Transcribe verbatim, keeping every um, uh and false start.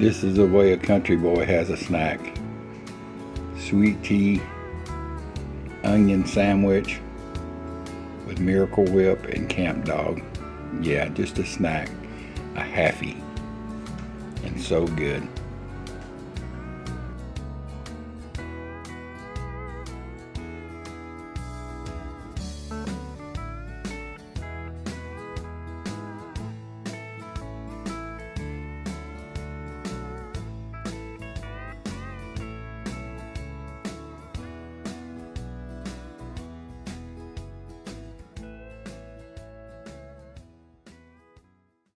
This is the way a country boy has a snack. Sweet tea, onion sandwich with Miracle Whip and Camp Dog. Yeah, just a snack, a halfie, and so good.